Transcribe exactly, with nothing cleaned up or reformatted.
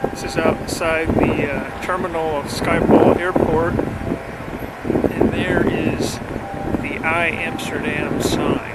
This is outside the uh, terminal of Schipol Airport, and there is the IAmsterdam sign.